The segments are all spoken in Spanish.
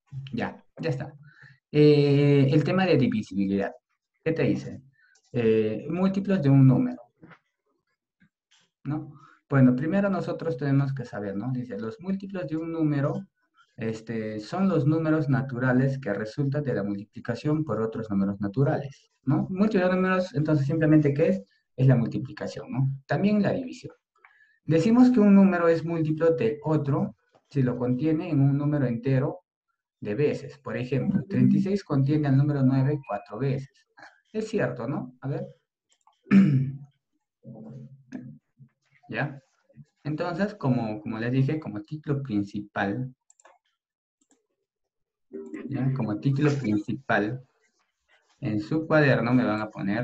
Ya está. El tema de divisibilidad. ¿Qué te dice? Múltiplos de un número, ¿no? Bueno, primero nosotros tenemos que saber, ¿no? Dice, los múltiplos de un número son los números naturales que resultan de la multiplicación por otros números naturales, ¿no? Múltiplos de números, entonces, simplemente, ¿qué es? Es la multiplicación, ¿no? También la división. Decimos que un número es múltiplo de otro si lo contiene en un número entero de veces. Por ejemplo, 36 contiene al número 9 cuatro veces. Es cierto, ¿no? A ver. ¿Ya? Entonces, como les dije, como título principal, ¿ya? Como título principal, en su cuaderno me van a poner,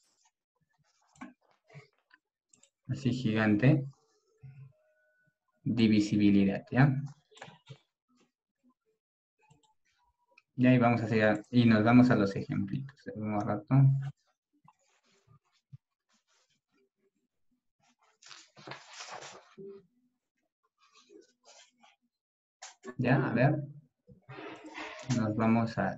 así gigante, divisibilidad, ¿ya? Y ahí vamos a hacer, y nos vamos a los ejemplitos. Un rato. Ya, a ver. Nos vamos a...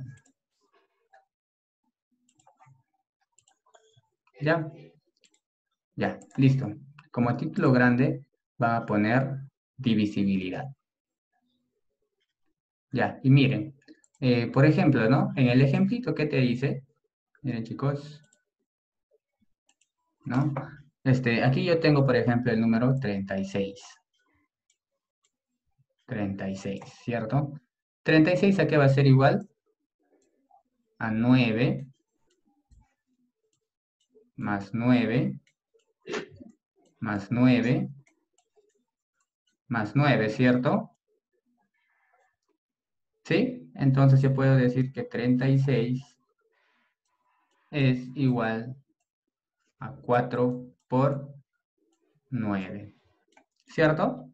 Ya, ya, listo. Como título grande, va a poner divisibilidad. Ya, y miren, por ejemplo, ¿no? En el ejemplito, ¿qué te dice? Miren, chicos, ¿no? Aquí yo tengo, por ejemplo, el número 36. 36, ¿cierto? 36, ¿a qué va a ser igual? A 9 más 9 más 9 más 9, ¿cierto? ¿Sí? Entonces yo puedo decir que 36 es igual a 4 por 9, ¿cierto?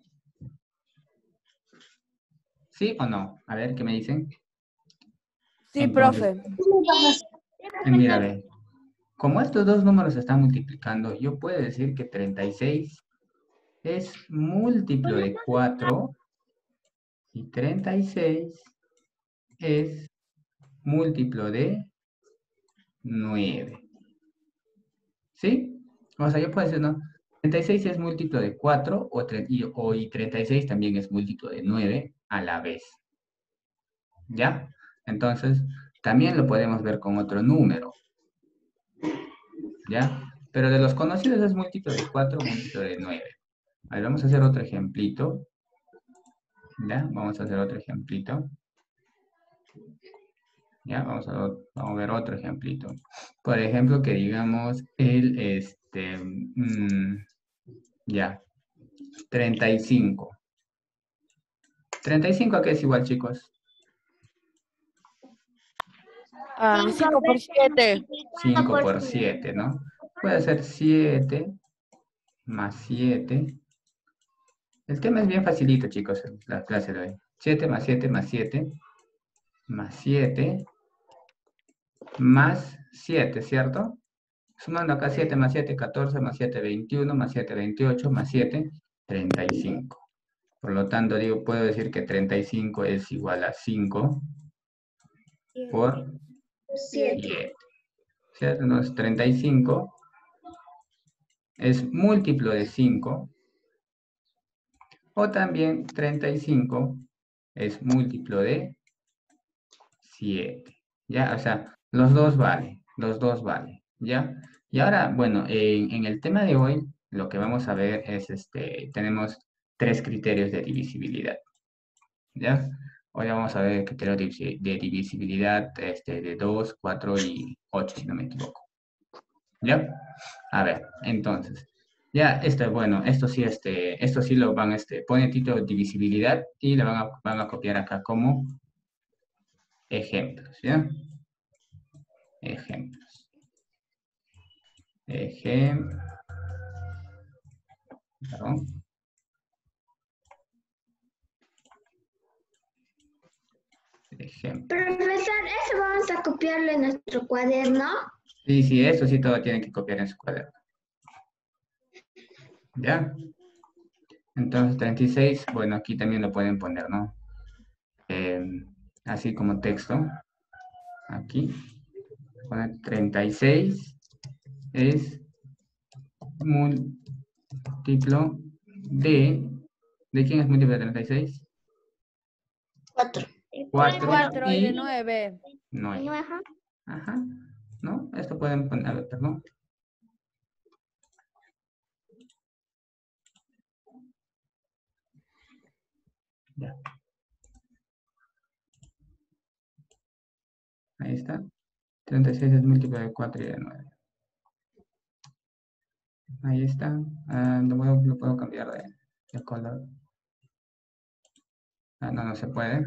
¿Sí o no? A ver, ¿qué me dicen? Sí, Entonces, profe. mira, ve, como estos dos números se están multiplicando, yo puedo decir que 36 es múltiplo de 4 y 36 es múltiplo de 9. ¿Sí? O sea, yo puedo decir, ¿no? 36 es múltiplo de 4 y 36 también es múltiplo de 9 a la vez. ¿Ya? Entonces, también lo podemos ver con otro número. ¿Ya? Pero de los conocidos es múltiplo de 4, múltiplo de 9. A ver, vamos a hacer otro ejemplito. ¿Ya? Vamos a hacer otro ejemplito. ¿Ya? Vamos a ver otro ejemplito. Por ejemplo, que digamos ya, 35. 35, ¿a qué es igual, chicos? 5 por 7. 5 por 7, ¿no? Puede ser 7 más 7. El tema es bien facilito, chicos, la clase de hoy. 7 más 7 más 7 más 7 más 7, ¿cierto? Sumando acá 7 más 7, 14 más 7, 21 más 7, 28 más 7, 35. Por lo tanto, puedo decir que 35 es igual a 5 por 7. ¿Cierto? Entonces, 35 es múltiplo de 5, o también 35 es múltiplo de 7. ¿Ya? O sea, los dos valen, ¿ya? Y ahora, bueno, en el tema de hoy, lo que vamos a ver es, tenemos tres criterios de divisibilidad, ¿ya? Hoy vamos a ver el criterio de divisibilidad de 2, 4 y 8, si no me equivoco, ¿ya? A ver, entonces, ya, bueno, esto sí lo van, pone título de divisibilidad y lo van a copiar acá como ejemplos, ¿ya? Ejemplos. Ejemplo. Ejemplo. Profesor, ¿eso vamos a copiarlo en nuestro cuaderno? Sí, sí, eso sí todo tiene que copiar en su cuaderno. ¿Ya? Entonces, 36, bueno, aquí también lo pueden poner, ¿no? así como texto. Aquí. Poner 36 es múltiplo de... ¿De quién es múltiplo de 36? 4. 4 4 y de y 9. 9. Ajá. ¿No? Esto pueden poner, a ver, perdón. Ya. Ahí está. 36 es múltiplo de 4 y de 9. Ahí está. Lo puedo cambiar de color. No, no se puede.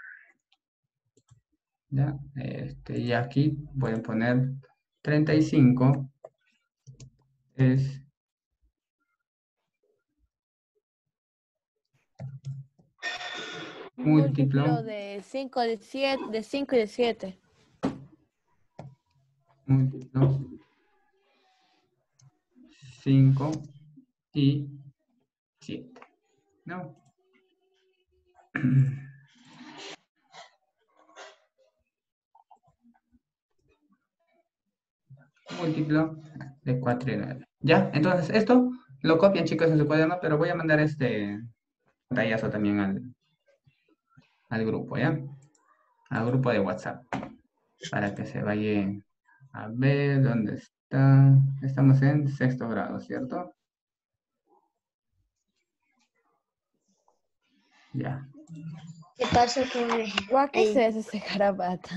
Ya. Y aquí pueden poner 35 es múltiplo De 5, de 7, de 5 y de 7. múltiplo 5 y 7. ¿No? Múltiplo de 4 y 9. ¿Ya? Entonces, esto lo copian, chicos, en su cuaderno, pero voy a mandar este pantallazo también al grupo, ¿ya? Al grupo de WhatsApp, para que se vaya a ver dónde está. Estamos en 6º grado, ¿cierto? Ya. ¿Qué pasa con el... Guau, ¿qué es ese garabato?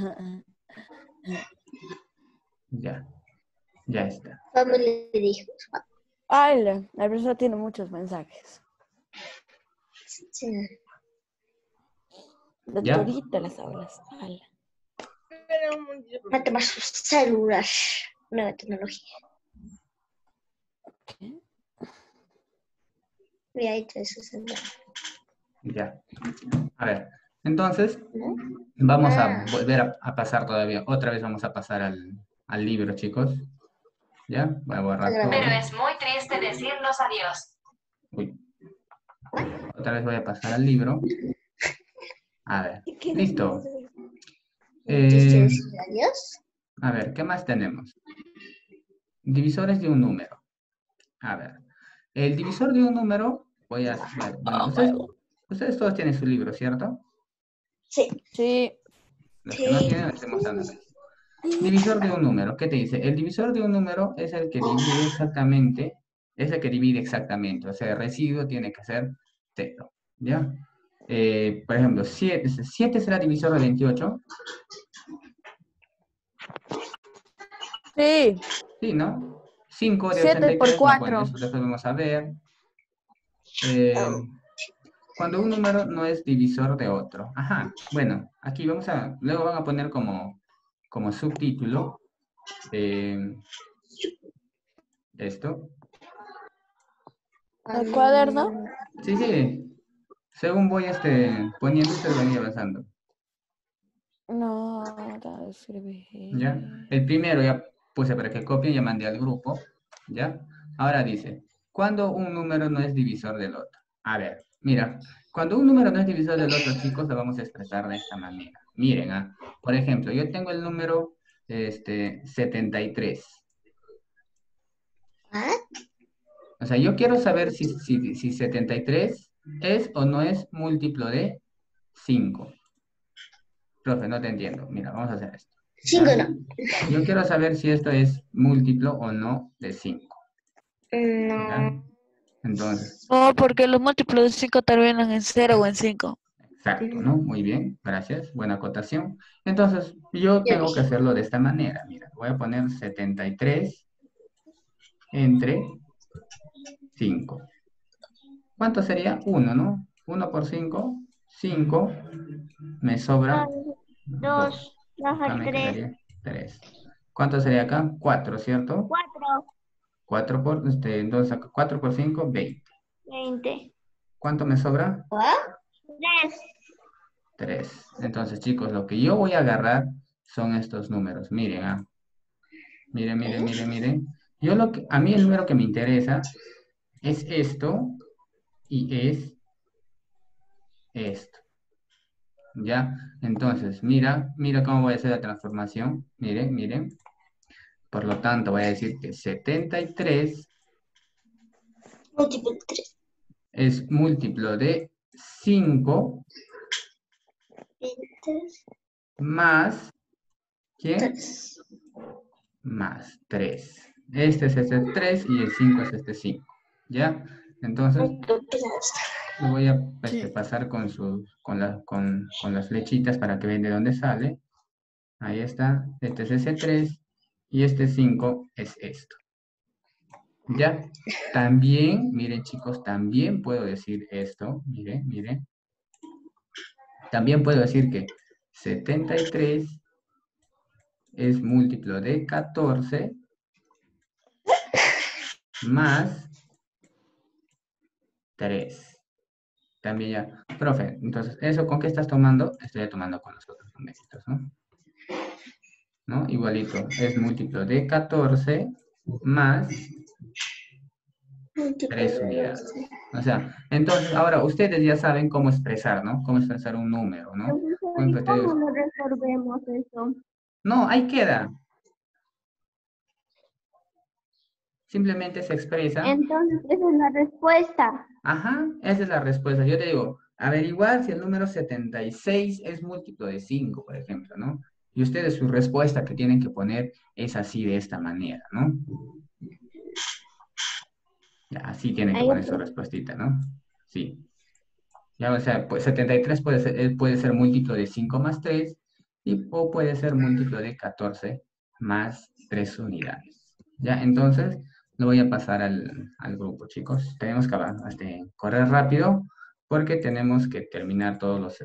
Ya. Ya está. ¿Cómo le dijo? Ay, la persona tiene muchos mensajes. Sí. De ¿Ya? todita las aulas. Ala. Mate más sus células. Nueva tecnología. ¿Qué? Mira, ahí trae su celular. Ya. A ver. Entonces, ¿No? vamos a Ah. volver a pasar todavía. Otra vez vamos a pasar al libro, chicos. ¿Ya? Voy a borrar todo. Pero es muy triste decirnos adiós. Uy. Otra vez voy a pasar al libro. A ver. Listo. Entonces, adiós. A ver, ¿qué más tenemos? Divisores de un número. A ver. El divisor de un número, bueno, ustedes todos tienen su libro, ¿cierto? Sí. Sí. Los que no tienen, les estoy mostrando. Divisor de un número, ¿qué te dice? El divisor de un número es el que divide exactamente, o sea, el residuo tiene que ser 0, ¿ya? Por ejemplo, 7 será divisor de 28. Sí. Sí, ¿no? 5 de 7 por 83, no, bueno, 4. eso después vamos a ver. Cuando un número no es divisor de otro. Ajá, bueno, aquí luego van a poner como subtítulo esto. ¿El cuaderno? Sí, sí. Según voy poniendo, ustedes van a ir avanzando. No, no escribí. ¿Ya? El primero ya puse para que copien, ya mandé al grupo. ¿Ya? Ahora dice, ¿cuándo un número no es divisor del otro? A ver, mira, cuando un número no es divisor del otro, chicos, lo vamos a expresar de esta manera. Miren, por ejemplo, yo tengo el número 73. ¿Ah? O sea, yo quiero saber si 73 es o no es múltiplo de 5. Profe, no te entiendo. Mira, vamos a hacer esto. 5 ¿Ya? no. Yo quiero saber si esto es múltiplo o no de 5. ¿Ya? No. Entonces, No, porque los múltiplos de 5 terminan en 0 o en 5. exacto, ¿no? Muy bien, gracias. Buena acotación. Entonces, yo Yo tengo que dije. hacerlo de esta manera. Mira, voy a poner 73 entre 5. ¿Cuánto sería? 1, ¿no? 1 por 5, 5. Me sobra 2. 2 Acá al me 3. quedaría 3. ¿Cuánto sería acá? 4, ¿cierto? 4. 4 por, entonces acá 4 por 5, 20. 20. ¿Cuánto me sobra? 3. 3. Entonces, chicos, lo que yo voy a agarrar son estos números. Miren, miren, miren, miren, miren. A mí el número que me interesa es esto y es esto. ¿Ya? Entonces, mira cómo voy a hacer la transformación. Miren, miren. Por lo tanto, voy a decir que 73 Múltiplo de 3. es múltiplo de 5 más, ¿quién? 3. Más 3. Este es este 3 y el 5 es este 5. ¿Ya? Entonces, lo voy a pasar con las flechitas para que vean de dónde sale. Ahí está. Este es ese 3 y este 5 es esto. ¿Ya? También, miren chicos, también puedo decir esto. Miren, miren. También puedo decir que 73 es múltiplo de 14 más 3. También ya. Profe, entonces, ¿eso con qué estás tomando? Estoy tomando con los otros numeritos, ¿no? ¿No? Igualito, es múltiplo de 14 más 3 unidades. O sea, entonces, ahora ustedes ya saben cómo expresar, ¿no? Cómo expresar un número, ¿no? Por ejemplo, ustedes- ¿Cómo lo resolvemos eso? No, ahí queda. Simplemente se expresa. Entonces, esa es la respuesta. Ajá, esa es la respuesta. Yo te digo, averiguar si el número 76 es múltiplo de 5, por ejemplo, ¿no? Y ustedes su respuesta que tienen que poner es así, de esta manera, ¿no? Ya, así tienen que Hay poner su otro. respuestita, ¿no? Sí. Ya, o sea, pues 73 puede ser múltiplo de 5 más 3 o puede ser múltiplo de 14 más 3 unidades. Ya, entonces lo voy a pasar al grupo, chicos. Tenemos que correr rápido porque tenemos que terminar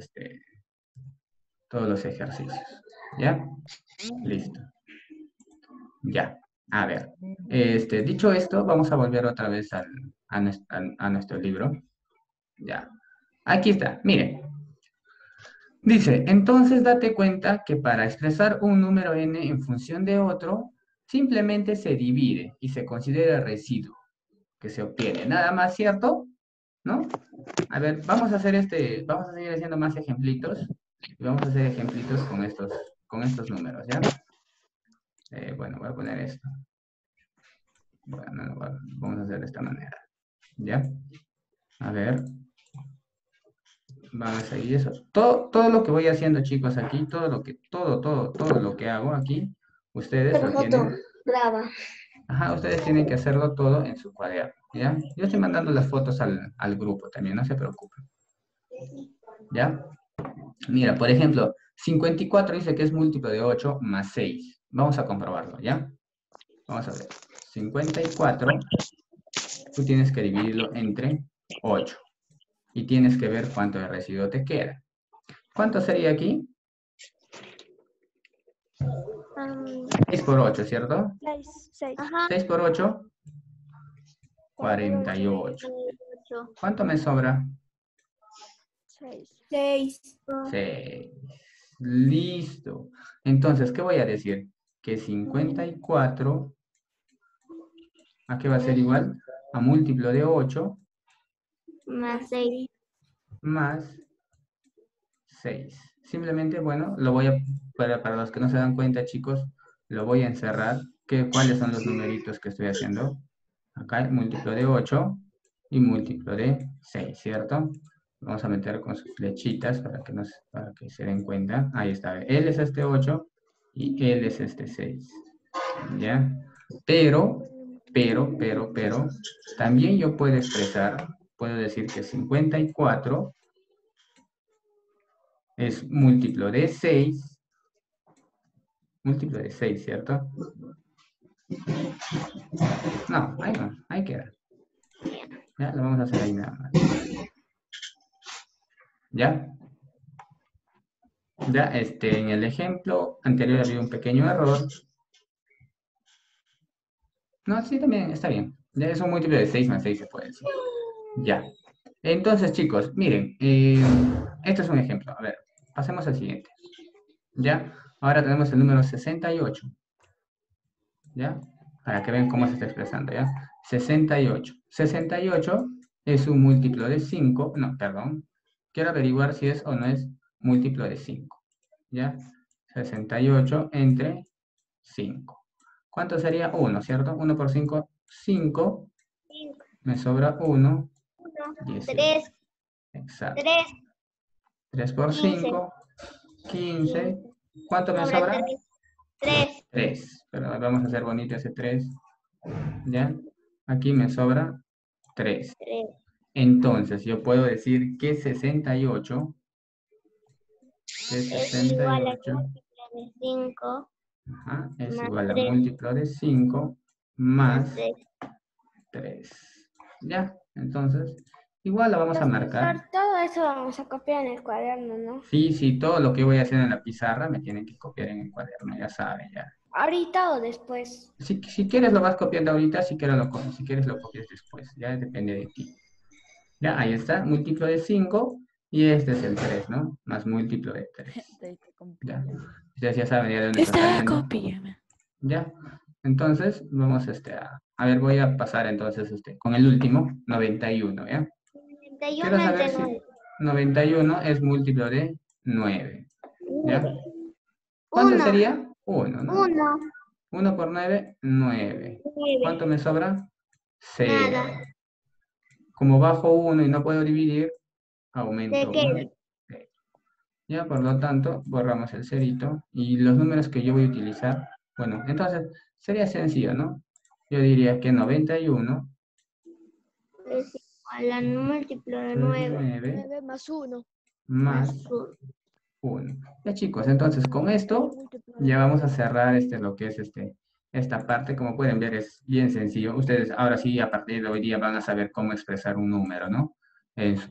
todos los ejercicios. ¿Ya? Listo. Ya. A ver. Dicho esto, vamos a volver otra vez a nuestro libro. Ya. Aquí está. Miren. Dice, entonces date cuenta que para expresar un número n en función de otro, simplemente se divide y se considera residuo que se obtiene. Nada más, ¿cierto? ¿No? A ver, vamos a seguir haciendo más ejemplitos. Y vamos a hacer ejemplitos con estos números, ¿ya? Bueno, voy a poner esto. Bueno, vamos a hacer de esta manera. ¿Ya? A ver. Vamos a seguir eso. Todo lo que voy haciendo, chicos, aquí, todo lo que hago aquí, ustedes lo tienen. Brava. Ajá, ustedes tienen que hacerlo todo en su cuaderno, ¿ya? Yo estoy mandando las fotos al grupo también, no se preocupen. ¿Ya? Mira, por ejemplo, 54 dice que es múltiplo de 8 más 6. Vamos a comprobarlo, ¿ya? Vamos a ver. 54, tú tienes que dividirlo entre 8. Y tienes que ver cuánto de residuo te queda. ¿Cuánto sería aquí? 6 por 8, ¿cierto? 6. 6 por 8, 48. ¿Cuánto me sobra? 6. 6. Listo. Entonces, ¿qué voy a decir? Que 54, ¿a qué va a ser igual? A múltiplo de 8 Más 6. más 6. Simplemente, bueno, para los que no se dan cuenta, chicos, lo voy a encerrar. ¿Cuáles son los numeritos que estoy haciendo? Acá hay múltiplo de 8 y múltiplo de 6, ¿cierto? Vamos a meter con sus flechitas para que se den cuenta. Ahí está. Él es este 8 y él es este 6. ¿Ya? Pero, también yo puedo decir que 54 es múltiplo de 6. Múltiplo de 6, ¿cierto? No, ahí no, ahí queda. Ya, lo vamos a hacer ahí nada más. ¿Ya? Ya, en el ejemplo anterior había un pequeño error. No, sí, también está bien. Ya es un múltiplo de 6 más 6 se puede decir. Ya. Entonces, chicos, miren, esto es un ejemplo. A ver, pasemos al siguiente. ¿Ya? Ahora tenemos el número 68. ¿Ya? Para que vean cómo se está expresando, ¿ya? 68. 68 es un múltiplo de 5. No, perdón. Quiero averiguar si es o no es múltiplo de 5. ¿Ya? 68 entre 5. ¿Cuánto sería 1, cierto? 1 por 5, 5. 5, Me sobra 1, 1, 18. 3, Exacto. 3, 3 por 15. 5, 15. ¿Cuánto me Sobra sobra? 3. 3. 3. Pero vamos a hacer bonito ese 3. ¿Ya? Aquí me sobra 3. 3. Entonces, yo puedo decir que 68 Es igual a 68 múltiplo de 5 ajá, es más igual a 3 múltiplo de 5 más más 3. 3. ¿Ya? Entonces, igual lo vamos a marcar. Profesor, todo eso vamos a copiar en el cuaderno, ¿no? Sí, sí, todo lo que voy a hacer en la pizarra me tienen que copiar en el cuaderno, ya saben, ya. ¿Ahorita o después? Si quieres lo vas copiando ahorita, si quieres lo copias después, ya depende de ti. Ya, ahí está, múltiplo de 5 y este es el 3, ¿no? Más múltiplo de 3. Ya, ustedes ya saben ya de dónde está Esta saliendo. copia. Ya, entonces vamos a ver, voy a pasar entonces con el último, 91, ¿ya? 91 Quiero saber entre si 9. 91 es múltiplo de 9, ¿ya? 9. ¿Cuánto 1. sería? 1, ¿no? 1. 1 por 9, 9. 9. ¿Cuánto me sobra? 0. Nada. Como bajo 1 y no puedo dividir, ¿De aumento qué? 1. Ya, por lo tanto, borramos el cerito. Y los números que yo voy a utilizar, bueno, entonces sería sencillo, ¿no? Yo diría que 91 Es igual a múltiplo de es 9. 9 9 más 1. más Más 1. 1. Ya, chicos, entonces con esto ya vamos a cerrar lo que es esta parte. Como pueden ver, es bien sencillo. Ustedes ahora sí, a partir de hoy día, van a saber cómo expresar un número, ¿no? Es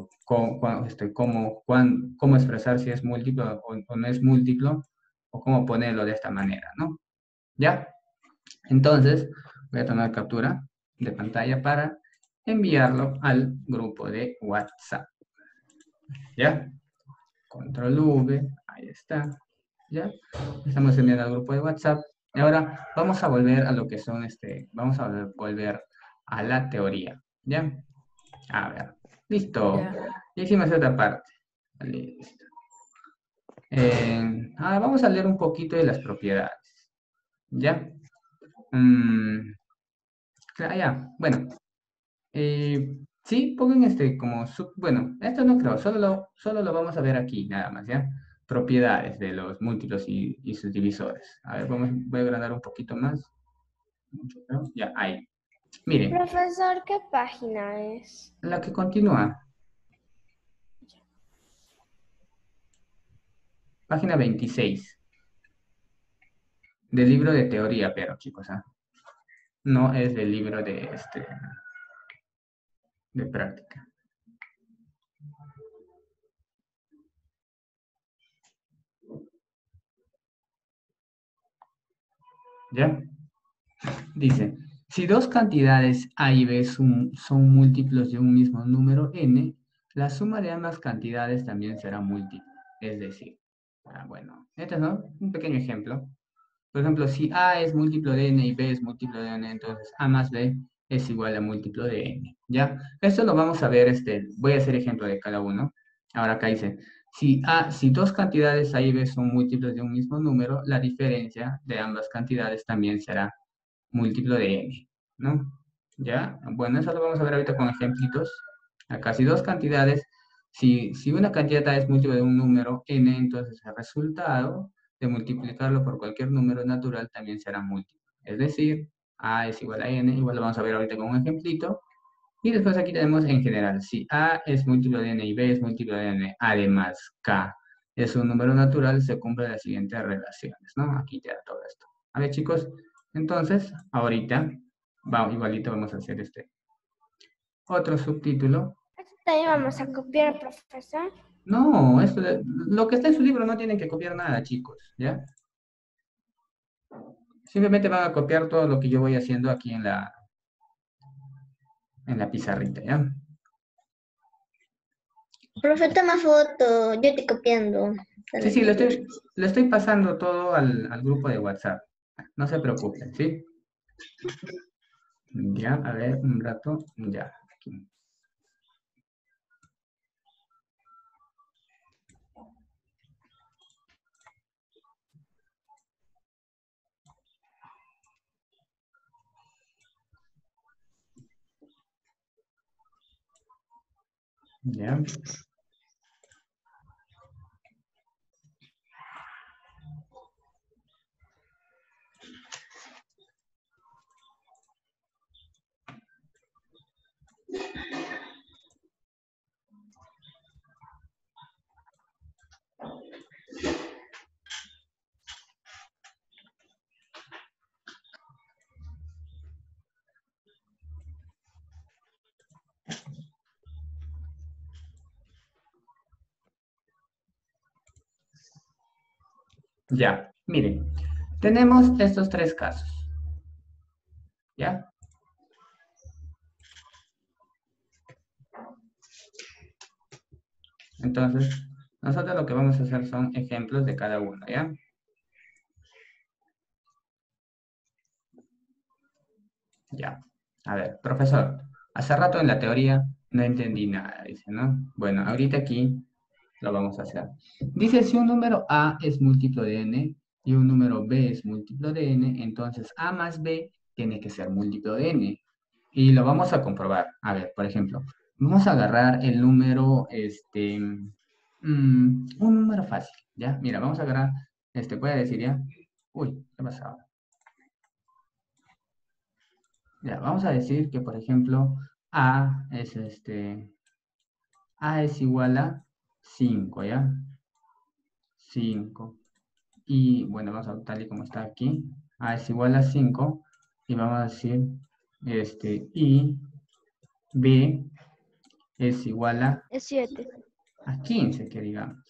cómo expresar si es múltiplo o no es múltiplo, o cómo ponerlo de esta manera, ¿no? ¿Ya? Entonces, voy a tomar captura de pantalla para enviarlo al grupo de WhatsApp. ¿Ya? Control V, ahí está. ¿Ya? Estamos enviando al grupo de WhatsApp. Y ahora vamos a volver a lo que son vamos a volver a la teoría. ¿Ya? A ver. Listo. Ya. Ya hicimos esta parte. Listo. Ahora vamos a leer un poquito de las propiedades. ¿Ya? Ya. Bueno. Sí, pongan bueno, esto no creo, solo lo vamos a ver aquí, nada más, ¿ya? Propiedades de los múltiplos y sus divisores. A ver, voy a agrandar un poquito más. Mucho, ¿no? Ya, ahí. Miren, Profesor, ¿qué página es? la que continúa. Página 26. Del libro de teoría, pero chicos, ¿ah? No es del libro de práctica. ¿Ya? Dice, si dos cantidades A y B son múltiplos de un mismo número n, la suma de ambas cantidades también será múltiplo. Es decir, bueno, este es, ¿no? Un pequeño ejemplo. Por ejemplo, si A es múltiplo de n y B es múltiplo de n, entonces A más B es igual a múltiplo de n. ¿Ya? Esto lo vamos a ver, voy a hacer ejemplo de cada uno. Ahora acá dice, si dos cantidades A y B son múltiplos de un mismo número, la diferencia de ambas cantidades también será múltiplo de n, ¿no? ¿Ya? Bueno, eso lo vamos a ver ahorita con ejemplitos. Acá, si dos cantidades, si una cantidad A es múltiplo de un número n, entonces el resultado de multiplicarlo por cualquier número natural también será múltiplo. Es decir, A es igual a n, igual lo vamos a ver ahorita con un ejemplito. Y después aquí tenemos en general, si A es múltiplo de n y B es múltiplo de n, además K es un número natural, se cumplen las siguientes relaciones, ¿no? Aquí ya todo esto. A ver, chicos, entonces, ahorita, igualito vamos a hacer otro subtítulo. ¿Esto también vamos a copiar, profesor? No, lo que está en su libro no tienen que copiar nada, chicos, ¿ya? Simplemente van a copiar todo lo que yo voy haciendo aquí en la pizarrita, ¿ya? Profe, toma foto, yo estoy copiando. Sí, lo estoy pasando todo al grupo de WhatsApp. No se preocupen, ¿sí? Ya, a ver, un rato, ya. Aquí. ¿Ya? Ya, miren, tenemos estos tres casos. ¿Ya? Entonces, nosotros lo que vamos a hacer son ejemplos de cada uno, ¿ya? Ya. A ver, profesor, hace rato en la teoría no entendí nada, dice, ¿no? Bueno, ahorita aquí lo vamos a hacer. Dice, si un número A es múltiplo de n y un número B es múltiplo de n, entonces A más B tiene que ser múltiplo de n. Y lo vamos a comprobar. A ver, por ejemplo, vamos a agarrar el número, un número fácil, ¿ya? Mira, vamos a agarrar, voy a decir ya. Uy, ¿qué pasaba? Ya, vamos a decir que, por ejemplo, A es igual a 5, ¿ya? 5. Y bueno, vamos a tal y como está aquí. A es igual a 5. Y vamos a decir, y B es igual Es 7. a 15, que digamos.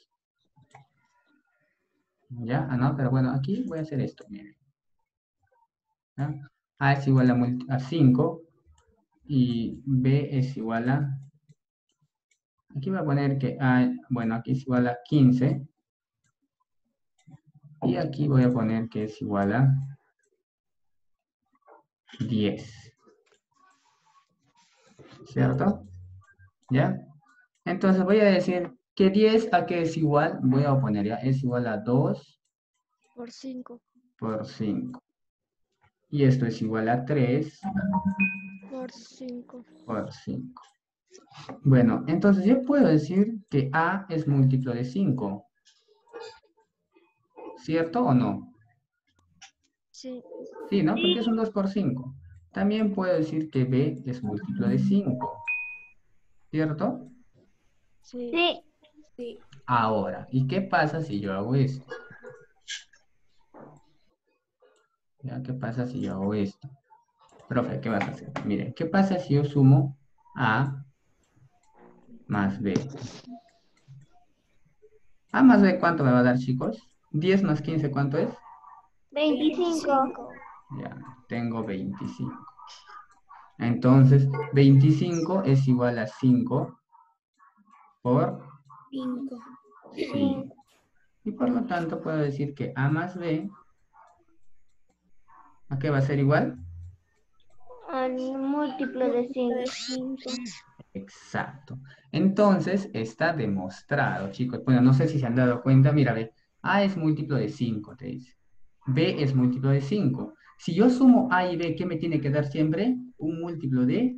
¿Ya? Ah, no, pero bueno, aquí voy a hacer esto, miren. ¿Ya? A es igual a 5 y B es igual a... Aquí voy a poner que A, bueno, aquí es igual a 15 y aquí voy a poner que es igual a 10. ¿Cierto? ¿Ya? Entonces voy a decir que 10 a qué es igual, voy a poner ya, es igual a 2 Por 5. por 5. Y esto es igual a 3 Por 5. por 5. Bueno, entonces yo puedo decir que A es múltiplo de 5. ¿Cierto o no? Sí. Sí, ¿no? Porque es un 2 por 5. También puedo decir que B es múltiplo de 5. ¿Cierto? Sí. Ahora, ¿y qué pasa si yo hago esto? ¿Ya? ¿Qué pasa si yo hago esto? Profe, ¿qué vas a hacer? Mire, ¿qué pasa si yo sumo A más B? A más B, ¿cuánto me va a dar, chicos? 10 más 15, ¿cuánto es? 25. Ya, tengo 25. Entonces, 25 es igual a 5 por 5. Y por lo tanto puedo decir que A más B, ¿a qué va a ser igual? Al múltiplo de 5. Exacto. Entonces, está demostrado, chicos. Bueno, no sé si se han dado cuenta. Mira, ve, A es múltiplo de 5, te dice. B es múltiplo de 5. Si yo sumo A y B, ¿qué me tiene que dar siempre? Un múltiplo de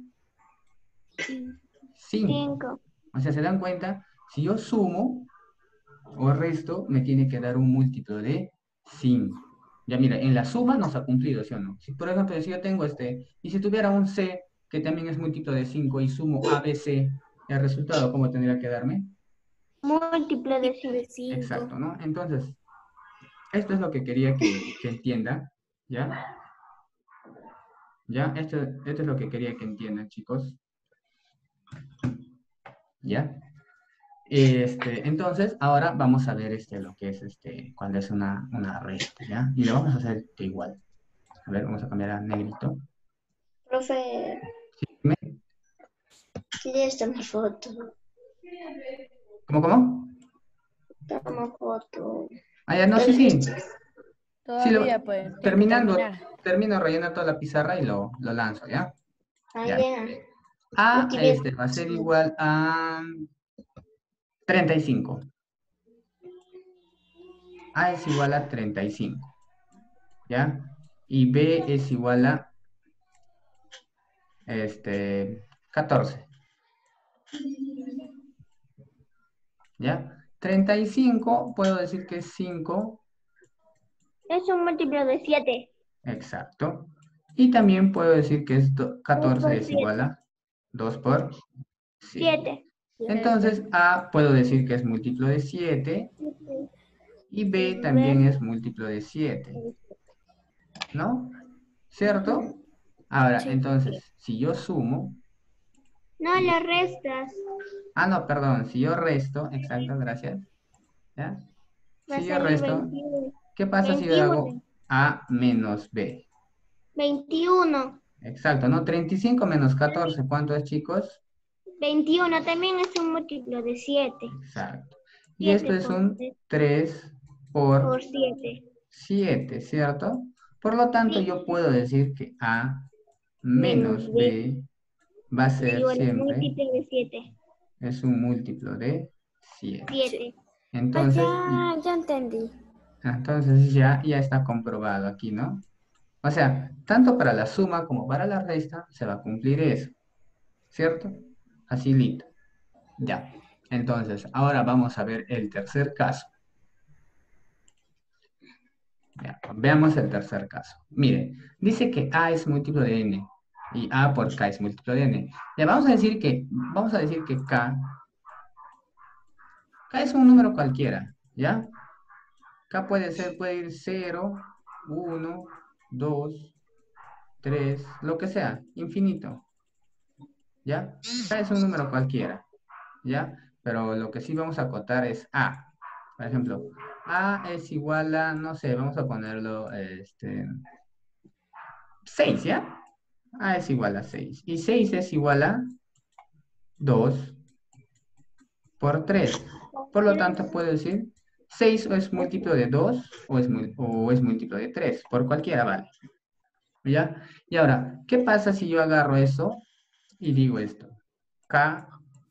5. 5. O sea, ¿se dan cuenta? Si yo sumo o resto, me tiene que dar un múltiplo de 5. Ya mira, en la suma nos ha cumplido, ¿sí o no? Si, por ejemplo, si yo tengo y si tuviera un C que también es múltiplo de 5 y sumo ABC, el resultado, ¿cómo tendría que darme? Múltiplo de 5. Exacto, ¿no? Entonces, esto es lo que quería que entiendan, ¿ya? ¿Ya? Esto es lo que quería que entiendan, chicos. ¿Ya? Entonces, ahora vamos a ver lo que es cuando es una resta, ¿ya? Y lo vamos a hacer igual. A ver, vamos a cambiar a negrito. Profe, Dime. sí, ya está mi foto. ¿Cómo? Toma foto. Ah, ya, no, sí, sí. Sí, Todavía, pues, tiene que terminando, terminar. termino rellenando toda la pizarra y lo lanzo, ¿ya? Ah, Ya. ya. A, Aquí viene. va a ser igual a 35. A es igual a 35, ¿ya? Y B es igual a 14. ¿Ya? 35, puedo decir que es 5. Es un múltiplo de 7. Exacto. Y también puedo decir que es 14 por es igual a 2 por 7. 7. Entonces, A puedo decir que es múltiplo de 7 y B también es múltiplo de 7, ¿no? ¿Cierto? Ahora, entonces, si yo sumo, No le restas. no, perdón, si yo resto, exacto, gracias, ¿ya? Va a Si yo salir resto, 21. ¿qué pasa si yo hago 21. A menos B? 21. Exacto, ¿no? 35 menos 14, ¿cuánto es, chicos? 21 también es un múltiplo de 7. Exacto. Y esto 7 es por un 3 3 por por 7. 7, ¿cierto? Por lo tanto, Sí. yo puedo decir que A Menos menos B. B va a Es ser igual a siempre, múltiplo de 7. es un múltiplo de 7. 7. Entonces, Ya entendí. entonces ya está comprobado aquí, ¿no? O sea, tanto para la suma como para la resta se va a cumplir eso, ¿cierto? Así listo. Ya. Entonces, ahora vamos a ver el tercer caso. Ya, veamos el tercer caso. Miren, dice que A es múltiplo de N y A por K es múltiplo de N. Ya, vamos a decir que K es un número cualquiera, ¿ya? K puede ir 0, 1, 2, 3, lo que sea, infinito, ¿ya? K es un número cualquiera, ¿ya? Pero lo que sí vamos a acotar es A. Por ejemplo, A es igual a, no sé, vamos a ponerlo, 6, ¿ya? A es igual a 6. Y 6 es igual a 2 por 3. Por lo tanto, puedo decir 6 es múltiplo de 2 o es múltiplo de 3. Por cualquiera vale. ¿Ya? Y ahora, ¿qué pasa si yo agarro eso y digo esto? K,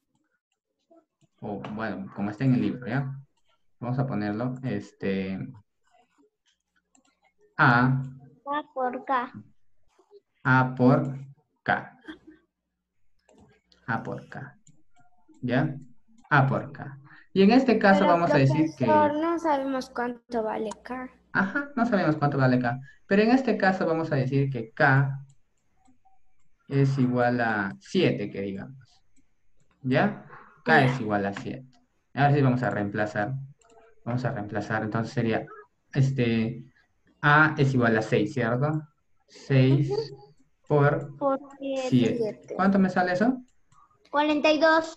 o bueno, como está en el libro, ¿ya? Vamos a ponerlo, A, A por K. A por K. A por K. ¿Ya? A por K. Y en este caso Pero vamos a decir que, profesor, no sabemos cuánto vale K. ajá, no sabemos cuánto vale K. Pero en este caso vamos a decir que K es igual a 7, que digamos. ¿Ya? K es igual a 7. Ahora sí vamos a reemplazar. Vamos a reemplazar. Entonces sería, A es igual a 6, ¿cierto? 6 por Por 7. 7. ¿Cuánto me sale eso? 42.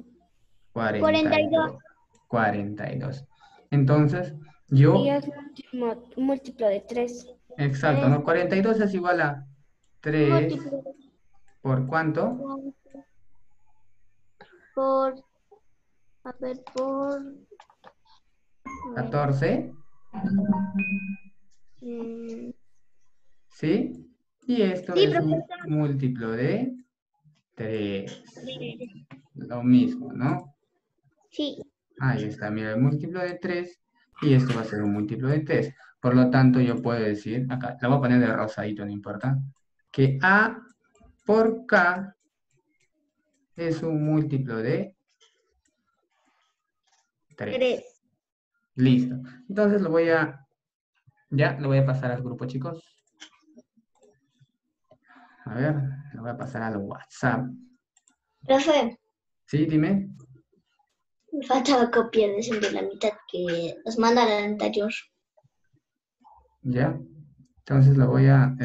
42. 42. 42. Entonces, Y yo, es múltiplo de 3. exacto, ¿no? 42 es igual a 3 Múltiplo por ¿cuánto? por, a ver, por, 14, mm, ¿sí? Y esto sí, es un profesor. múltiplo de 3. Lo mismo, ¿no? Sí. Ahí está, mira, el múltiplo de 3 y esto va a ser un múltiplo de 3. Por lo tanto, yo puedo decir, acá, la voy a poner de rosadito, no importa, que A por K es un múltiplo de 3. 3. Listo. Entonces lo voy a pasar al grupo, chicos. A ver, lo voy a pasar al WhatsApp. Profe, Sí, dime. me faltaba copiar de siempre la mitad que nos manda el anterior. Ya. Entonces lo voy a,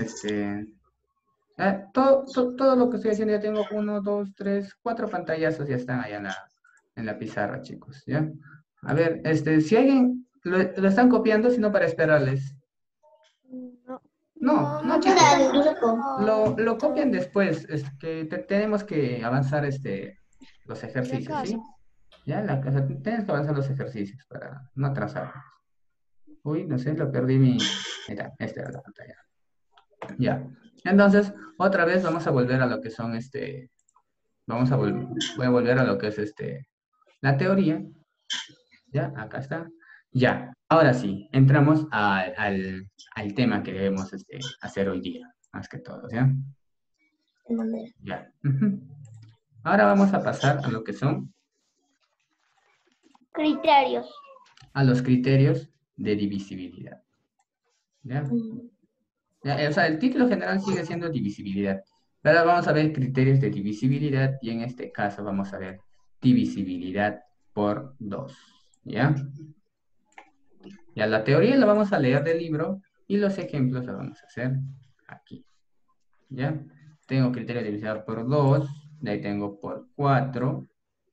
todo lo que estoy haciendo, ya tengo 1, 2, 3, 4 pantallazos, ya están allá en la pizarra, chicos, ¿ya? A ver, si alguien lo están copiando, sino para esperarles. No, no, chicos, Manda el grupo. lo copian después, es que tenemos que avanzar, los ejercicios, ¿sí? Ya, o sea, tienes que avanzar los ejercicios para no atrasarnos. Uy, no sé, lo perdí mira, esta era la pantalla. Ya. Entonces, otra vez vamos a volver a lo que son, voy a volver a lo que es, la teoría. Ya, acá está. Ya, ahora sí, entramos al tema que debemos, hacer hoy día, más que todo, ¿ya? Ya. Ujú. Ahora vamos a pasar a lo que son Criterios. A los criterios de divisibilidad. ¿Ya? O sea, el título general sigue siendo divisibilidad. Pero ahora vamos a ver criterios de divisibilidad y en este caso vamos a ver divisibilidad por 2. ¿Ya? Ya la teoría la vamos a leer del libro y los ejemplos los vamos a hacer aquí. ¿Ya? Tengo criterio de divisibilidad por 2, de ahí tengo por 4.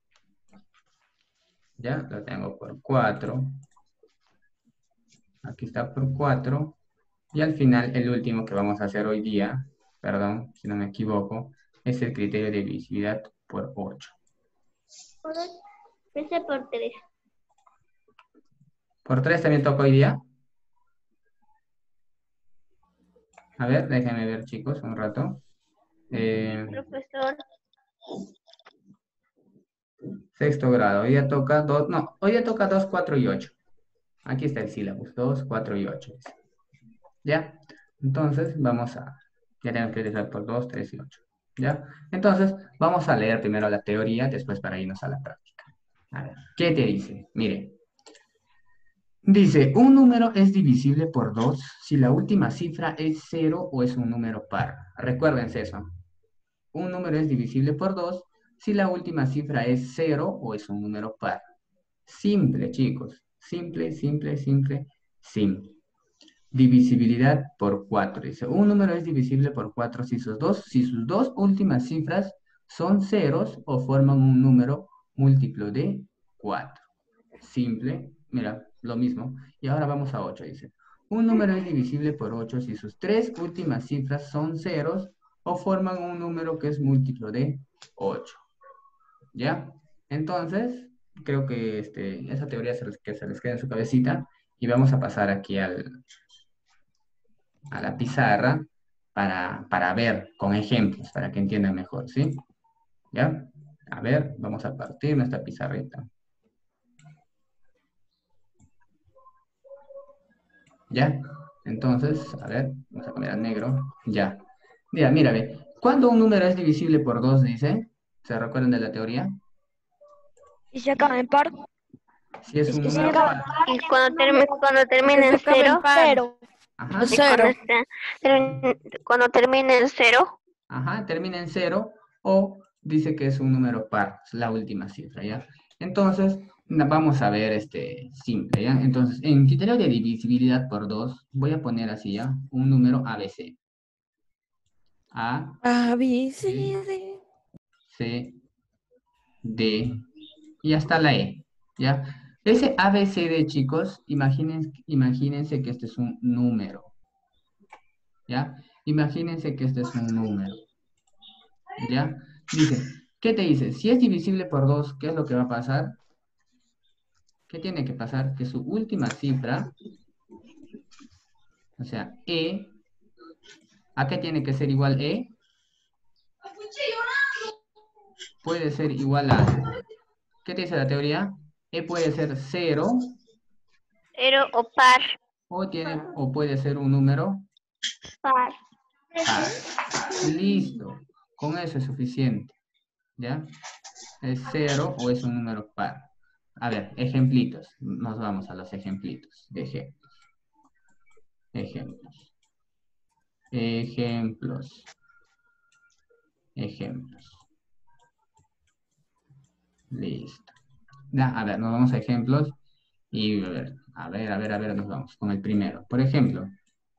¿Ya? Lo tengo por 4. Aquí está por 4. Y al final, el último que vamos a hacer hoy día, perdón, si no me equivoco, es el criterio de divisibilidad por 8. Ese por 3. ¿Por 3 también toca hoy día? A ver, déjenme ver, chicos, un rato. Profesor. Sexto grado, hoy día toca 2, no, hoy día toca 2, 4 y 8. Aquí está el sílabus, 2, 4 y 8. ¿Ya? Entonces, ya tenemos que utilizar por 2, 3 y 8. ¿Ya? Entonces, vamos a leer primero la teoría, después para irnos a la práctica. A ver, ¿qué te dice? Mire. Dice, un número es divisible por 2 si la última cifra es 0 o es un número par. Recuérdense eso. Un número es divisible por 2 si la última cifra es 0 o es un número par. Simple, chicos. Simple, simple, simple, simple. Divisibilidad por 4. Dice, un número es divisible por 4 si sus dos últimas cifras son ceros o forman un número múltiplo de 4. Simple, mira, lo mismo. Y ahora vamos a 8, dice. Un número es divisible por 8 si sus tres últimas cifras son ceros o forman un número que es múltiplo de 8. ¿Ya? Entonces, creo que esa teoría que se les queda en su cabecita. Y vamos a pasar aquí a la pizarra para ver con ejemplos, para que entiendan mejor, ¿sí? ¿Ya? A ver, vamos a partir nuestra pizarrita. ¿Ya? Entonces, a ver, vamos a cambiar a negro. Ya. Mira, ve. ¿Cuándo un número es divisible por 2, dice? ¿Se recuerdan de la teoría? Y se acaba en par. Si es un número par. Y cuando termine en 0. Ajá. Cero. Cuando termine en 0. Ajá, termina en 0 o dice que es un número par, es la última cifra, ¿ya? Entonces, vamos a ver simple, ¿ya? Entonces, en criterio de divisibilidad por 2, voy a poner así, ¿ya? Un número ABC. A, A, B, C, D. C, D, y hasta la E, ¿ya? Ese ABCD, chicos, imagínense que este es un número, ¿ya? Imagínense que este es un número, ¿ya? Dice, ¿qué te dice? Si es divisible por 2, ¿qué es lo que va a pasar? ¿Qué tiene que pasar? Que su última cifra, o sea, E, ¿a qué tiene que ser igual E? Puede ser igual a, ¿qué te dice la teoría? E puede ser 0 o par. o puede ser un número Par. par. Listo, con eso es suficiente, ¿ya? ¿Es 0 o es un número par? A ver, ejemplitos. Nos vamos a los ejemplitos de ejemplos. Ejemplos. Ejemplos. Ejemplos. Listo. Ya, a ver, nos vamos a ejemplos y a ver, nos vamos con el primero. Por ejemplo,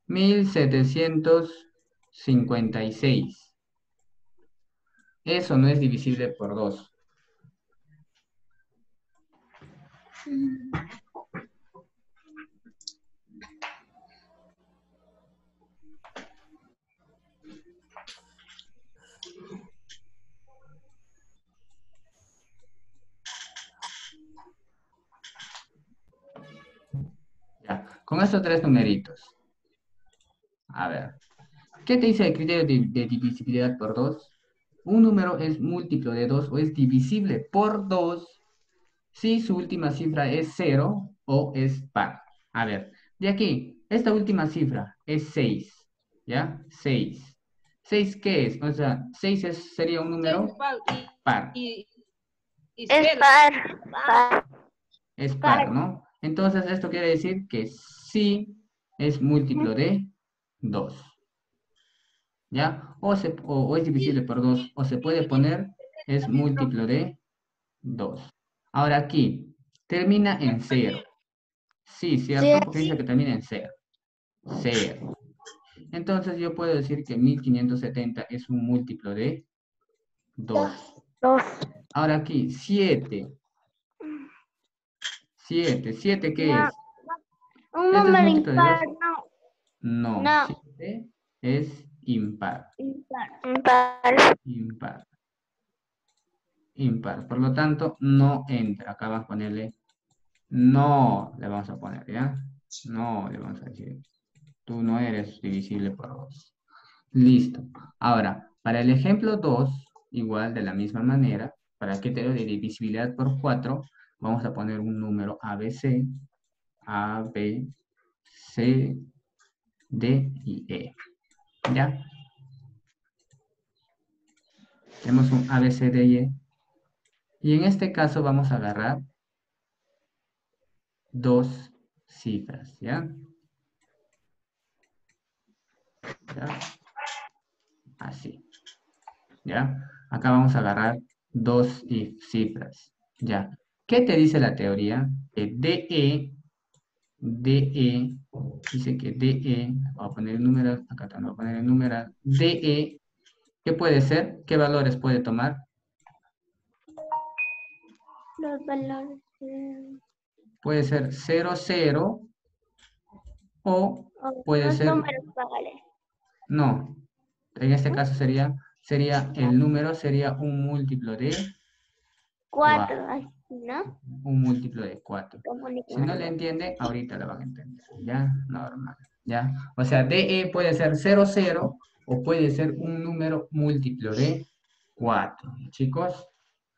1756. Eso no es divisible por 2. Ya, con estos tres numeritos. A ver, ¿qué te dice el criterio de divisibilidad por 2? Un número es múltiplo de 2 o es divisible por 2 si su última cifra es 0 o es par. A ver, de aquí, esta última cifra es 6, ¿ya? 6. ¿6 qué es? O sea, 6 sería un número par. Es par. Es par, ¿no? Entonces esto quiere decir que sí es múltiplo de 2. ¿Ya? O es divisible por 2. O se puede poner es múltiplo de 2. Ahora aquí, termina en 0. Sí, ¿cierto? Porque dice que termina en 0. 0. Entonces yo puedo decir que 1570 es un múltiplo de 2. 2. Ahora aquí, 7. 7. ¿7 qué No. es? Un ¿Este es número múltiplo de impar, 2? no. No. No. 7 es impar. Impar. Impar. Impar. Por lo tanto, no entra. Acá vamos a ponerle no. Le vamos a poner, ¿ya? No, le vamos a decir. Tú no eres divisible por 2. Listo. Ahora, para el ejemplo 2, igual de la misma manera, para el criterio de divisibilidad por 4, vamos a poner un número ABC, A, B, C, D y E. ¿Ya? Tenemos un A, B, C, D y E. Y en este caso vamos a agarrar dos cifras, ¿ya? ¿Ya? Así. ¿Ya? Acá vamos a agarrar dos cifras. ¿Ya? ¿Qué te dice la teoría? Que DE, dice que DE, voy a poner el numeral, acá también voy a poner el numeral, DE, ¿qué puede ser? ¿Qué valores puede tomar? Los valores. Puede ser 0, 0, o puede Los ser, números pares. no, en este caso sería el número sería un múltiplo de 4, 4, ¿no? un múltiplo de 4. Como ni Si no le entienden, ahorita lo van a entender, ¿ya? Normal, ¿ya? O sea, DE puede ser 0, 0, o puede ser un número múltiplo de 4, chicos.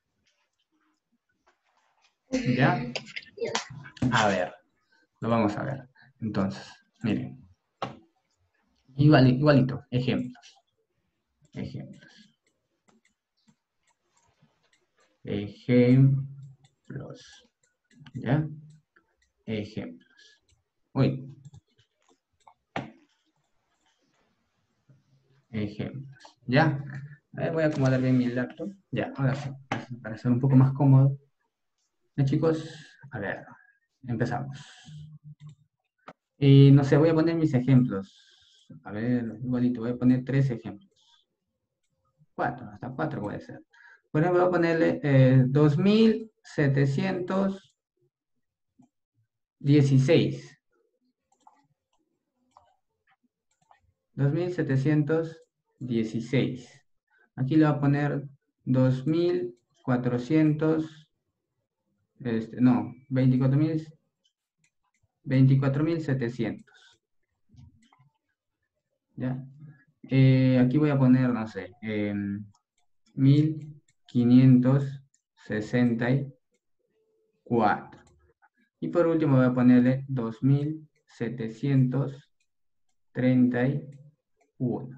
¿Ya? A ver, lo vamos a ver. Entonces, miren. Igualito, ejemplos. Ejemplos. Ejemplos. ¿Ya? Ejemplos. Uy. Ejemplos. ¿Ya? A ver, voy a acomodar bien mi laptop. Ya, ahora sí. Para ser un poco más cómodo. ¿Ya, chicos? A ver, empezamos. Y no sé, voy a poner mis ejemplos. A ver, igualito, voy a poner 3 ejemplos. 4, hasta 4 puede ser. Por ejemplo, voy a ponerle 2716. 2716. Aquí le voy a poner 2400, no, 24.700. ¿Ya? Aquí voy a poner, no sé, 1564. Y por último voy a ponerle 2731.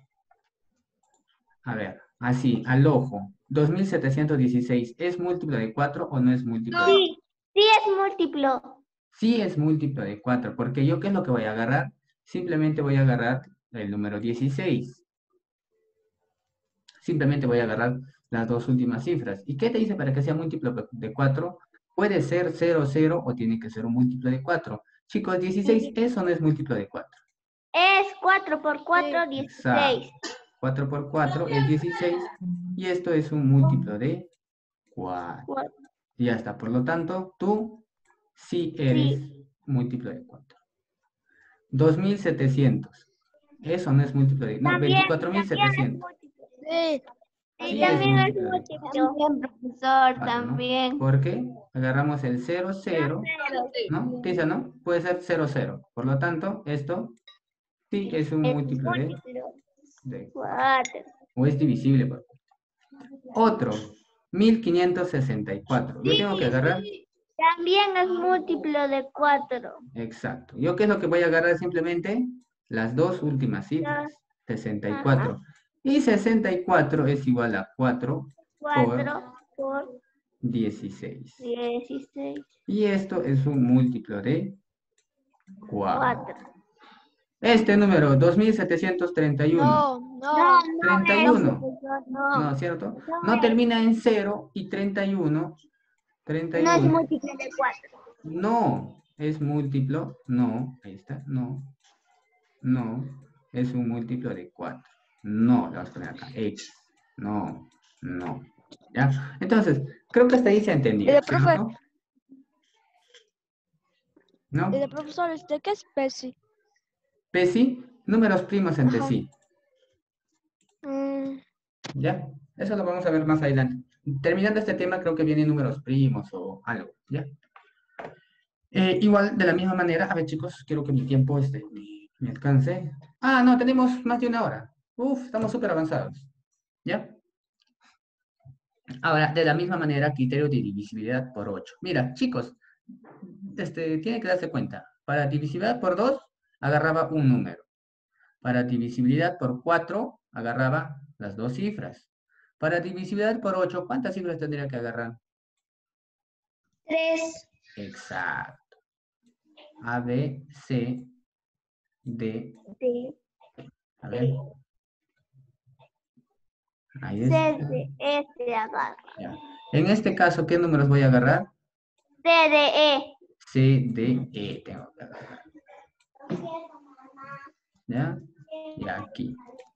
A ver, así, al ojo. 2716, ¿es múltiplo de 4 o no es múltiplo de 4? Sí, sí es múltiplo. Sí es múltiplo de 4, porque yo, ¿qué es lo que voy a agarrar? Simplemente voy a agarrar el número 16. Simplemente voy a agarrar las dos últimas cifras. ¿Y qué te dice para que sea múltiplo de 4? Puede ser 0, 0 o tiene que ser un múltiplo de 4. Chicos, 16, eso no es múltiplo de 4. Es 4 por 4, 16. Exacto. 4 por 4 es 16 y esto es un múltiplo de 4. Y ya está. Por lo tanto, tú sí eres múltiplo de 4. 2700. Eso no es múltiplo de... No, También, 24.700. Sí. Sí, Sí es también es múltiplo de 4. múltiplo. También, profesor, 4, ¿no? también. ¿Por qué? Agarramos el 0, 0, ¿no? Dice, ¿no? Puede ser 0, 0. Por lo tanto, esto sí es un Es múltiplo de múltiplo. 4. 4. O es divisible por 4. Otro, 1564. Yo tengo que agarrar... También es múltiplo de 4. Exacto. ¿Yo qué es lo que voy a agarrar? Simplemente las dos últimas cifras. 64. Y 64 es igual a 4 4 por 16. 16. Y esto es un múltiplo de 4. 4. Este número, 2731. No, No, no. 31. profesor, No, no. ¿cierto? No No es. termina en 0 y 31. No es 31. múltiplo de 4. No, es múltiplo. No, ahí está. No, no, es un múltiplo de 4. No, le vamos a poner acá. X. No, no. ¿Ya? Entonces, creo que hasta ahí se ha entendido, Profe, ¿cierto? ¿No? profesor, ¿qué es PESI? PESI, números primos entre Ajá. sí. Mm, ¿Ya? Eso lo vamos a ver más adelante. Terminando este tema, creo que vienen números primos o algo, ¿ya? Igual, de la misma manera, a ver, chicos, quiero que mi tiempo me alcance. Ah, no, tenemos más de una hora. Uf, estamos súper avanzados. ¿Ya? Ahora, de la misma manera, criterio de divisibilidad por 8. Mira, chicos, tienen que darse cuenta. Para divisibilidad por 2, agarraba un número. Para divisibilidad por 4, agarraba las dos cifras. Para divisibilidad por 8, ¿cuántas cifras tendría que agarrar? 3. Exacto. A, B, C, D. D. A ver. Ahí C está. de S agarra. Ya. En este caso, ¿qué números voy a agarrar? D de E. C, D, E tengo que agarrar. ¿Ya? Y aquí.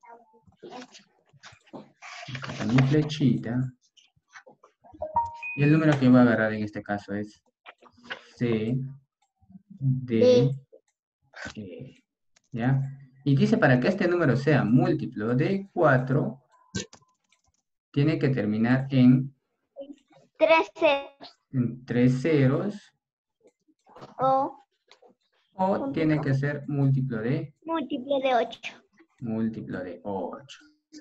Acá está mi flechita. Y el número que voy a agarrar en este caso es C, D, E. ¿Ya? Y dice, para que este número sea múltiplo de 4, tiene que terminar en 3 ceros. 3 ceros, O o tiene que ser múltiplo de múltiplo de 8. 8.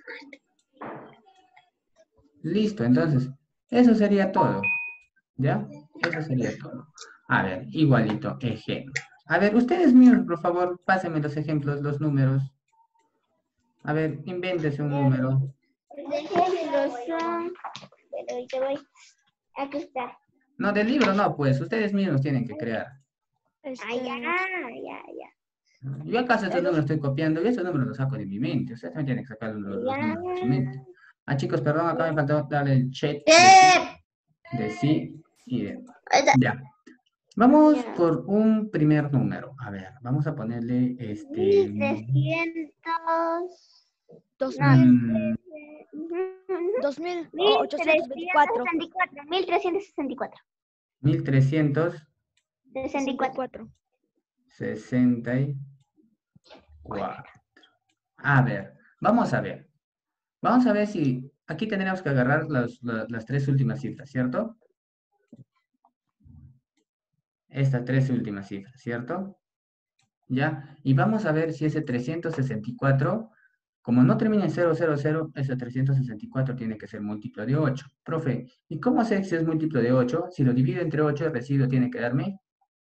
Listo, entonces, eso sería todo. ¿Ya? Eso sería todo. A ver, igualito, ejemplo. A ver, ustedes mismos, por favor, pásenme los ejemplos, los números. A ver, invéntese un número. De ejemplos son. Pero ahorita voy. Aquí está. No, del libro no, pues, ustedes mismos tienen que crear. Ah, ya. Yo acaso estos números estoy copiando y estos números los saco de mi mente. Ustedes también tienen que sacar los números de su mente. Ah, chicos, perdón, acá me faltó darle el check de sí y de no. Ya. Vamos Ya. por un primer número. A ver, vamos a ponerle 1300. 2000, Ujú. 2824. 1364. 1364. 64. 64. A ver, vamos a ver. Vamos a ver si aquí tendríamos que agarrar las tres últimas cifras, ¿cierto? Estas tres últimas cifras, ¿cierto? ¿Ya? Y vamos a ver si ese 364, como no termina en 000, ese 364 tiene que ser múltiplo de 8. Profe, ¿y cómo sé si es múltiplo de 8? Si lo divido entre 8, el residuo tiene que darme...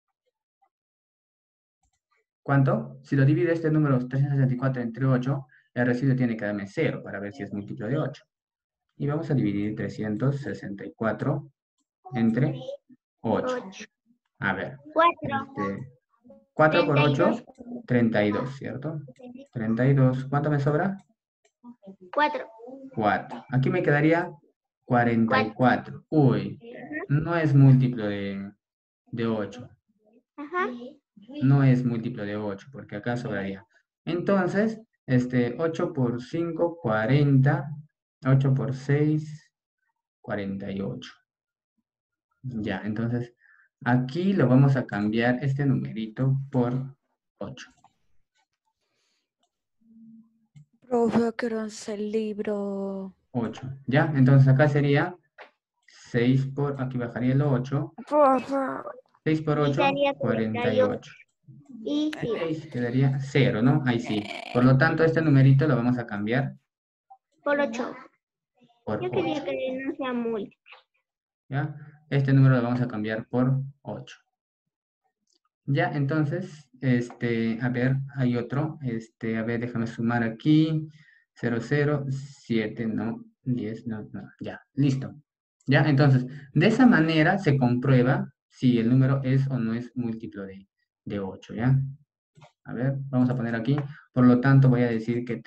¿Cuánto? Si lo divido este número 364 entre 8, el residuo tiene que darme 0 para ver si es múltiplo de 8. Y vamos a dividir 364 entre 8. A ver. 4 por 8, 32, ¿cierto? 32. ¿Cuánto me sobra? 4. 4. Aquí me quedaría 44. Uy, no es múltiplo de 8. Ajá. No es múltiplo de 8, porque acá sobraría. Entonces, 8 por 5, 40. 8 por 6, 48. Ya, entonces, aquí lo vamos a cambiar este numerito por 8. Profe, quiero el libro. 8. ¿Ya? Entonces acá sería 6 por... Aquí bajaría el 8. Profe. 6 por Y 8, sería 48. Y sí. Ahí sí quedaría 0, ¿no? Ahí sí. Por lo tanto, este numerito lo vamos a cambiar Por 8. por Yo 8. quería que no sea múltiplo. ¿Ya? Este número lo vamos a cambiar por 8. Ya, entonces, a ver, hay otro. A ver, déjame sumar aquí. 0, 0, 7, no, 10, no, no. Ya, listo. ¿Ya? Entonces, de esa manera se comprueba si el número es o no es múltiplo de 8, ¿ya? A ver, vamos a poner aquí. Por lo tanto, voy a decir que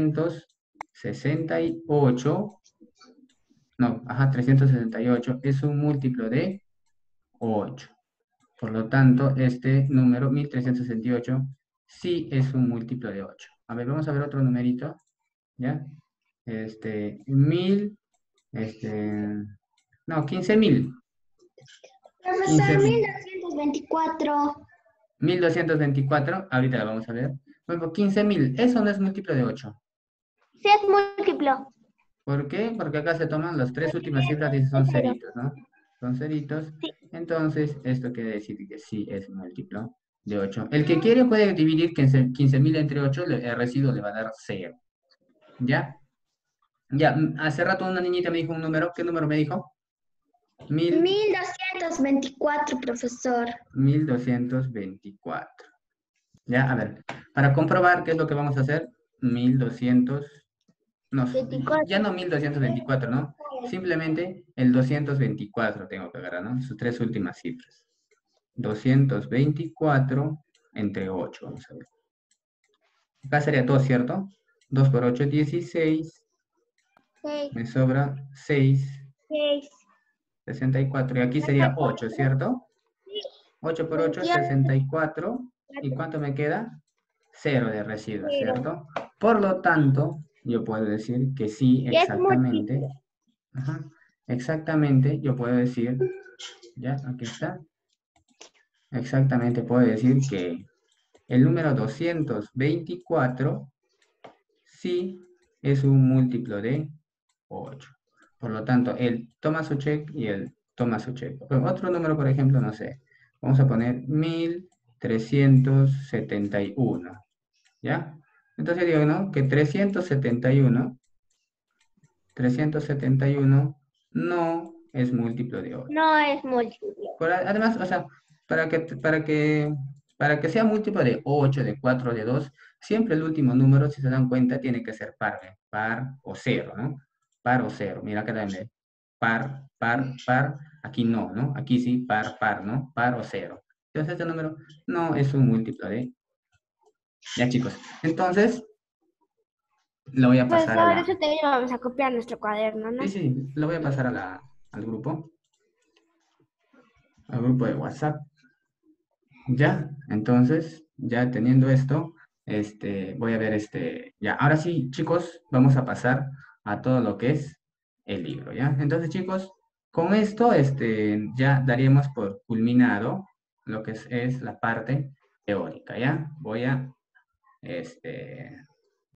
368, no, ajá, 368 es un múltiplo de 8. Por lo tanto, este número, 1368, sí es un múltiplo de 8. A ver, vamos a ver otro numerito, ¿ya? 15.000. Profesor, 15.000. 1224. 1224, ahorita la vamos a ver. Bueno, 15.000, eso no es múltiplo de 8. Sí, es múltiplo. ¿Por qué? Porque acá se toman las tres últimas cifras y son Es cero. ceritos, ¿no? Son ceritos. Sí. Entonces, esto quiere decir que sí es múltiplo de 8. El que quiere puede dividir 15.000 entre 8, el residuo le va a dar 0. ¿Ya? Ya, hace rato una niñita me dijo un número. ¿Qué número me dijo? 1224, profesor. 1224. Ya, a ver, para comprobar qué es lo que vamos a hacer, 1200, no, 24. ya no 1224, ¿no? Simplemente el 224 tengo que agarrar, ¿no? Sus tres últimas cifras. 224 entre 8, vamos a ver. Acá sería 2, ¿cierto? 2 por 8 es 16, 6, me sobra 6, 6. 64, y aquí sería 8, ¿cierto? 8 por 8 es 64, ¿y cuánto me queda? 0 de residuo, ¿cierto? Por lo tanto, yo puedo decir que sí, Y es exactamente. múltiplo. Ajá, exactamente, yo puedo decir, ya, aquí está. Exactamente, puedo decir que el número 224 sí es un múltiplo de 8. Por lo tanto, él toma su check y él toma su check. Otro número, por ejemplo, no sé. Vamos a poner 1371. ¿Ya? Entonces digo, ¿no? Que 371 no es múltiplo de 8. No es múltiplo. Además, o sea, para que sea múltiplo de 8, de 4, de 2, siempre el último número, si se dan cuenta, tiene que ser par, ¿eh? Par o cero, ¿no? Par o cero. Mira acá también. Par, par, par. Aquí no, ¿no? Aquí sí, par, par, ¿no? Par o cero. Entonces este número no es un múltiplo de... Ya, chicos. Entonces, lo voy a pasar a Profesor, la... eso te vamos a copiar nuestro cuaderno, ¿no? Sí, sí, lo voy a pasar a al grupo de WhatsApp. Ya, entonces, ya teniendo esto, voy a ver ya, ahora sí, chicos, vamos a pasar a todo lo que es el libro, ¿ya? Entonces, chicos, con esto, ya daríamos por culminado lo que es la parte teórica, ¿ya? Voy a,